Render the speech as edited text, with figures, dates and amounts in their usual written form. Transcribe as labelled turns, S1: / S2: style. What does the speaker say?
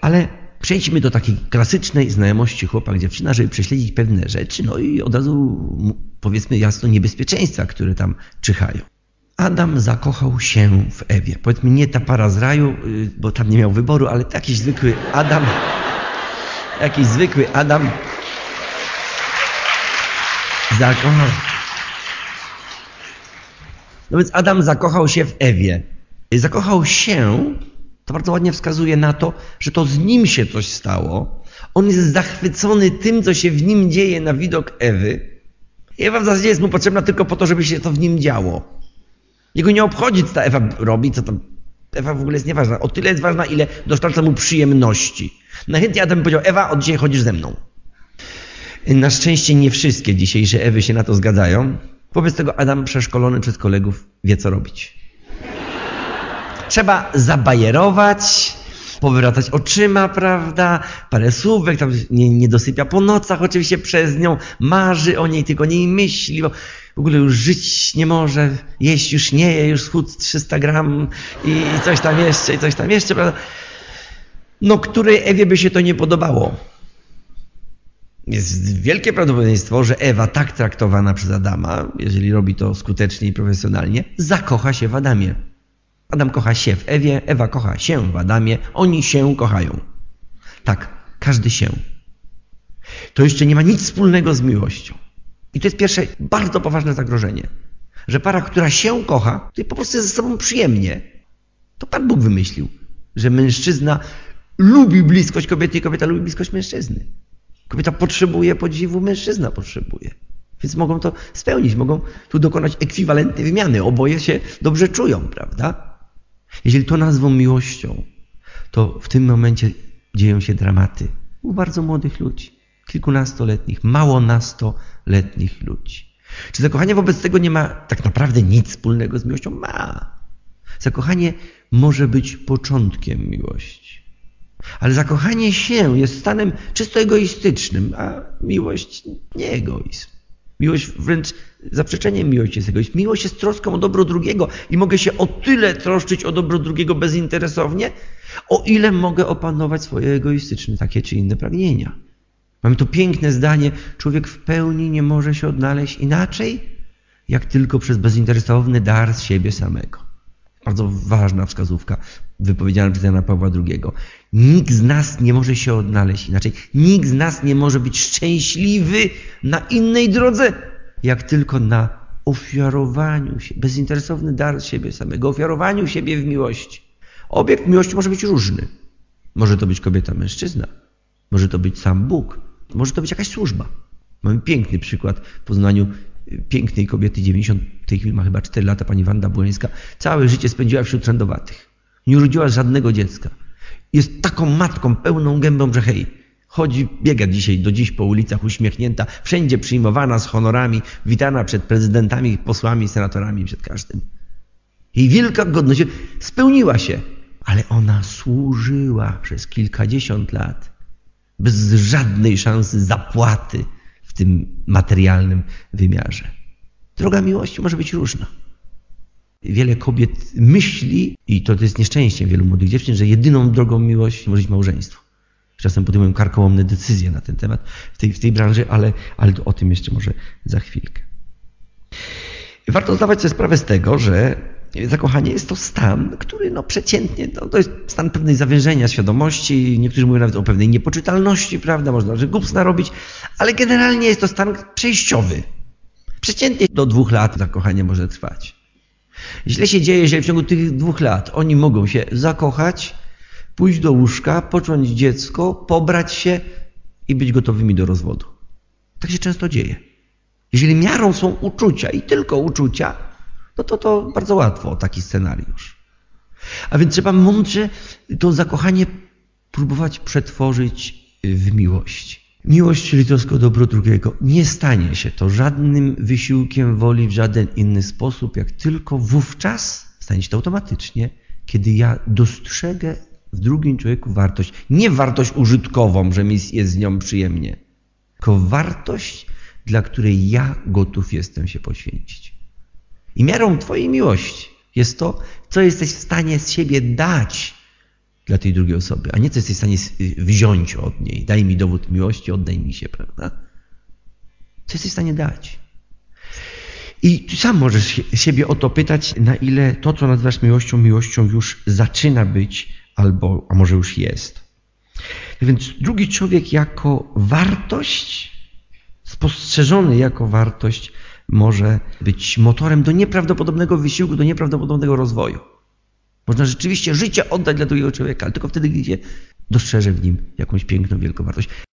S1: Ale przejdźmy do takiej klasycznej znajomości chłopak-dziewczyna, żeby prześledzić pewne rzeczy, no i od razu powiedzmy jasno niebezpieczeństwa, które tam czyhają. Adam zakochał się w Ewie. Powiedzmy nie ta para z raju, bo tam nie miał wyboru, ale jakiś zwykły Adam zakochał. No więc Adam zakochał się w Ewie. Zakochał się, to bardzo ładnie wskazuje na to, że to z nim się coś stało. On jest zachwycony tym, co się w nim dzieje na widok Ewy. Ewa w zasadzie jest mu potrzebna tylko po to, żeby się to w nim działo. Jego nie obchodzi, co ta Ewa robi, co tam. Ewa w ogóle jest nieważna. O tyle jest ważna, ile dostarcza mu przyjemności. Najchętniej Adam by powiedział, Ewa, od dzisiaj chodzisz ze mną. Na szczęście nie wszystkie dzisiejsze Ewy się na to zgadzają. Wobec tego Adam, przeszkolony przez kolegów, wie, co robić. Trzeba zabajerować, powracać oczyma, prawda? Parę słówek, tam nie dosypia po nocach oczywiście przez nią, marzy o niej, tylko o niej myśli, bo w ogóle już żyć nie może, jeść już nie je, już schudł 300 gram i coś tam jeszcze, prawda? No, której Ewie by się to nie podobało? Jest wielkie prawdopodobieństwo, że Ewa tak traktowana przez Adama, jeżeli robi to skutecznie i profesjonalnie, zakocha się w Adamie. Adam kocha się w Ewie, Ewa kocha się w Adamie, oni się kochają. Tak, każdy się. To jeszcze nie ma nic wspólnego z miłością. I to jest pierwsze bardzo poważne zagrożenie, że para, która się kocha, to po prostu jest ze sobą przyjemnie. To Pan Bóg wymyślił, że mężczyzna lubi bliskość kobiety i kobieta lubi bliskość mężczyzny. Kobieta potrzebuje podziwu, mężczyzna potrzebuje. Więc mogą to spełnić, mogą tu dokonać ekwiwalentnej wymiany. Oboje się dobrze czują, prawda? Jeżeli to nazwą miłością, to w tym momencie dzieją się dramaty u bardzo młodych ludzi, kilkunastoletnich, małonastoletnich ludzi. Czy zakochanie wobec tego nie ma tak naprawdę nic wspólnego z miłością? Ma. Zakochanie może być początkiem miłości. Ale zakochanie się jest stanem czysto egoistycznym, a miłość nie egoizm. Miłość wręcz zaprzeczeniem miłości jest egoizm. Miłość jest troską o dobro drugiego i mogę się o tyle troszczyć o dobro drugiego bezinteresownie, o ile mogę opanować swoje egoistyczne takie czy inne pragnienia. Mamy tu piękne zdanie, człowiek w pełni nie może się odnaleźć inaczej, jak tylko przez bezinteresowny dar z siebie samego. Bardzo ważna wskazówka wypowiedziana przez Jana Pawła II. Nikt z nas nie może się odnaleźć inaczej. Nikt z nas nie może być szczęśliwy na innej drodze, jak tylko na ofiarowaniu się, bezinteresowny dar z siebie samego, ofiarowaniu siebie w miłości. Obiekt miłości może być różny. Może to być kobieta, mężczyzna. Może to być sam Bóg. Może to być jakaś służba. Mamy piękny przykład w Poznaniu pięknej kobiety, 90, w tej chwili ma chyba 4 lata, pani Wanda Błońska. Całe życie spędziła wśród trędowatych. Nie urodziła żadnego dziecka. Jest taką matką pełną gębą, że hej, chodzi, biega do dziś po ulicach uśmiechnięta, wszędzie przyjmowana z honorami, witana przed prezydentami, posłami, senatorami, przed każdym. Jej wielka godność spełniła się, ale ona służyła przez kilkadziesiąt lat bez żadnej szansy zapłaty w tym materialnym wymiarze. Droga miłości może być różna. Wiele kobiet myśli, i to jest nieszczęściem wielu młodych dziewczyn, że jedyną drogą miłości może być małżeństwo. Czasem podejmują karkołomne decyzje na ten temat w tej branży, ale o tym jeszcze może za chwilkę. Warto zdawać sobie sprawę z tego, że zakochanie jest to stan, który przeciętnie, to jest stan pewnej zawężenia świadomości, niektórzy mówią nawet o pewnej niepoczytalności, prawda, można że głupstwa narobić, ale generalnie jest to stan przejściowy. Przeciętnie do 2 lat zakochanie może trwać. Źle się dzieje, jeżeli w ciągu tych 2 lat oni mogą się zakochać, pójść do łóżka, począć dziecko, pobrać się i być gotowymi do rozwodu. Tak się często dzieje. Jeżeli miarą są uczucia i tylko uczucia, no to bardzo łatwo o taki scenariusz. A więc trzeba mądrze to zakochanie próbować przetworzyć w miłość. Miłość, czyli troska o dobro drugiego. Nie stanie się to żadnym wysiłkiem woli w żaden inny sposób, jak tylko wówczas stanie się to automatycznie, kiedy ja dostrzegę w drugim człowieku wartość. Nie wartość użytkową, że mi jest z nią przyjemnie, tylko wartość, dla której ja gotów jestem się poświęcić. I miarą Twojej miłości jest to, co jesteś w stanie z siebie dać dla tej drugiej osoby, a nie co jesteś w stanie wziąć od niej. Daj mi dowód miłości, oddaj mi się, prawda? Co jesteś w stanie dać? I ty sam możesz siebie o to pytać, na ile to, co nazywasz miłością już zaczyna być, a może już jest. Więc drugi człowiek jako wartość, spostrzeżony jako wartość, może być motorem do nieprawdopodobnego wysiłku, do nieprawdopodobnego rozwoju. Można rzeczywiście życie oddać dla drugiego człowieka, ale tylko wtedy, gdy się dostrzeże w nim jakąś piękną, wielką wartość.